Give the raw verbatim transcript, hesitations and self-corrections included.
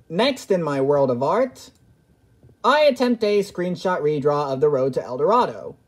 Next in my world of art, I attempt a screenshot redraw of the road to El Dorado.